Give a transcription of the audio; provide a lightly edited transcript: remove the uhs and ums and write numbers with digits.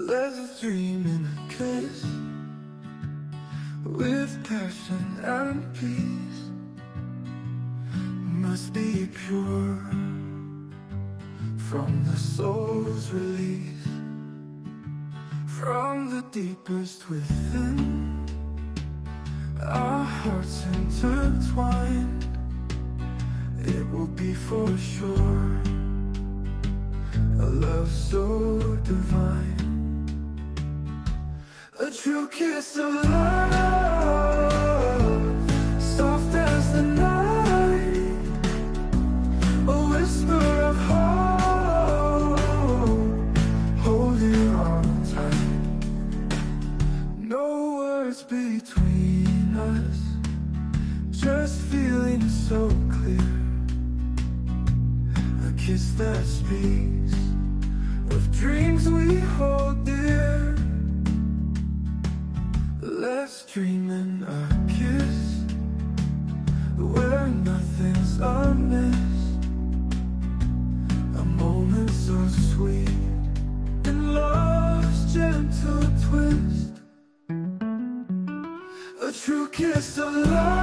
Let's dream in a kiss, with passion and peace. Must be pure from the soul's release, from the deepest within. Our hearts intertwined, it will be for sure a love so divine. A true kiss of love, soft as the night, a whisper of hope, holding on tight. No words between us, just feeling so clear. A kiss that speaks of dreams we hold dear. Let's dream in a kiss, where nothing's amiss. A moment so sweet in love's gentle twist. A true kiss of love.